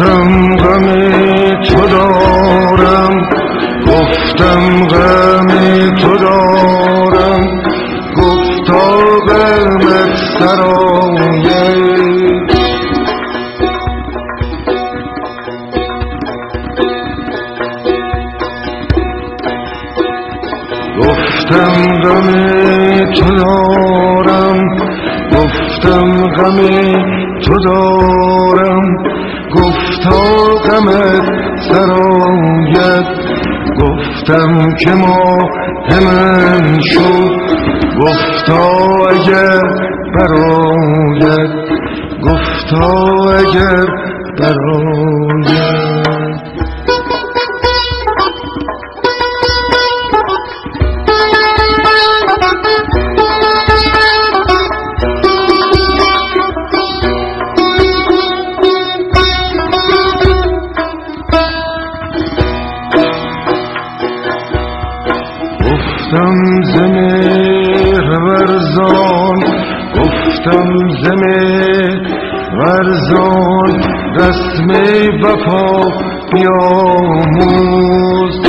گفتم غم تو دارم، گفتم غم تو دارم، گفتا غمت سرایه. گفتم غم تو دارم، گفتم غم تو دارم، گفتا غمت سرایت. گفتم که ماه من شد، گفتا اگر برآید، گفتا اگر برآید. گفتم ز مهر ورزان، گفتم ز مهر ورزان، رسم وفا بیاموز.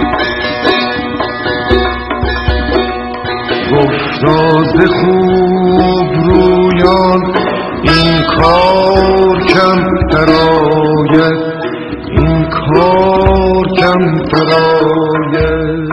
گفتا ز خوب رویان این کار کم درآید، این کار کم درآید.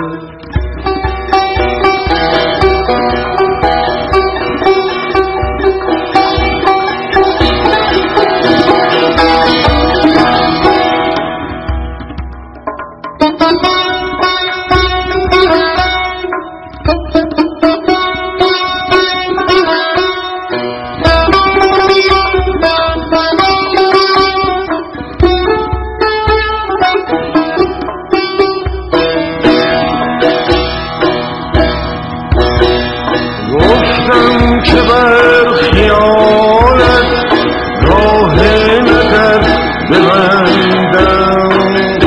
گفتم که بر خیالت راه نظر ببندم،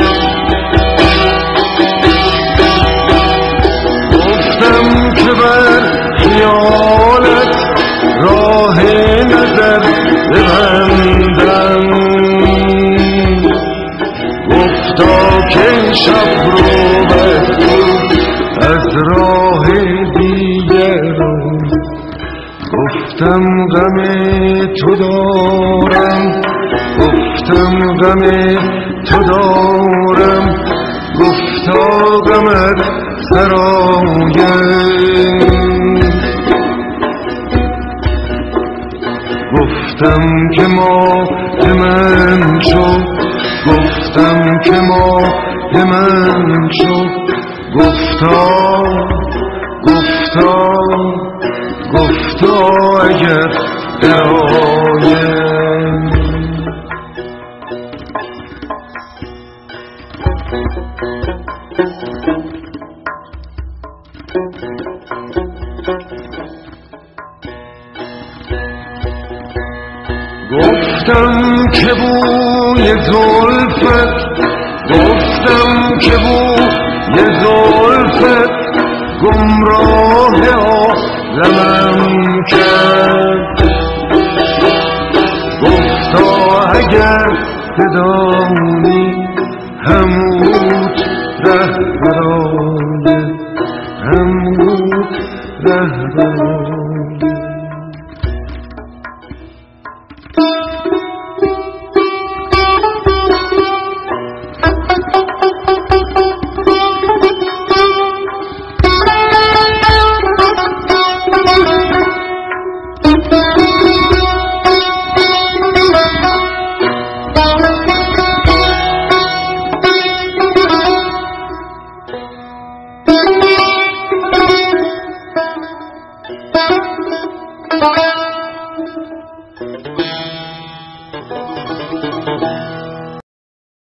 گفتم که بر خیالت راه نظر ببندم. گفتا که این شب رو بستم از راه دیگران. گفتم غم تو دارم، گفتم غم تو دارم، گفتا غمت سرایت. گفتم که ماه من شد، گفتم که ماه من شد، گفتا گفتا گفتا اگر درآید. گفتم که بوی زلفت، گفتم که بوی زلفت گمراه عالمم کرد. گفتا اگر بدانی هموت ره برآید، هموت ره برآید.